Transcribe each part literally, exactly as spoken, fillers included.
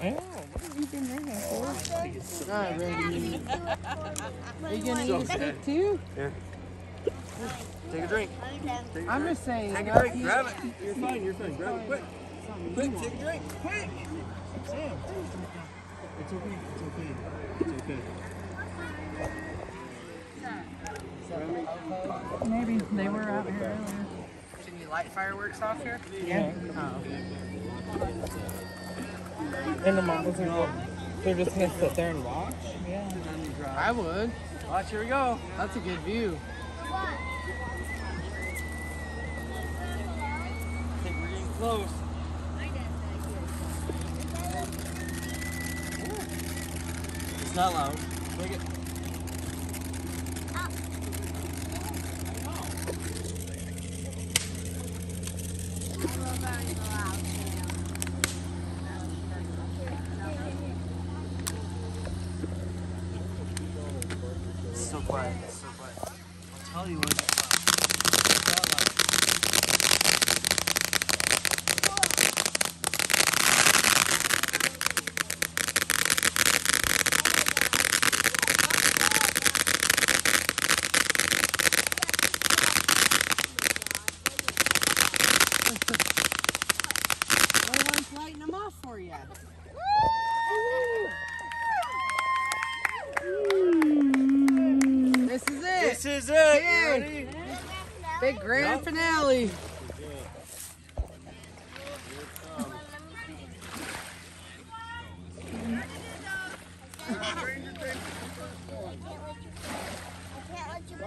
Oh, what have you been drinking for? Not ready. Are you gonna eat a stick too? Yeah. Take a drink. Take a I'm drink. just saying. Take a drink. Grab it. You're fine. You're fine. Grab it quick. Quick. Take a drink. Quick. Sam. It's okay. It's okay. It's okay. Maybe they were out here earlier. Can you light fireworks off here? Yeah. Oh. And the mom was like, they're just gonna sit there and watch? Yeah. I would. Watch. Here we go. That's a good view. I think we're getting close. It's not loud. Look at. It's so quiet. It's so quiet. I'll tell you when it's loud. It's not loud. What one's lighting them off for you? This is it. This is it. Big, You ready? big grand Yep. finale.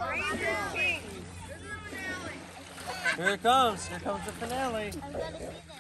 Here it comes. Here comes the finale.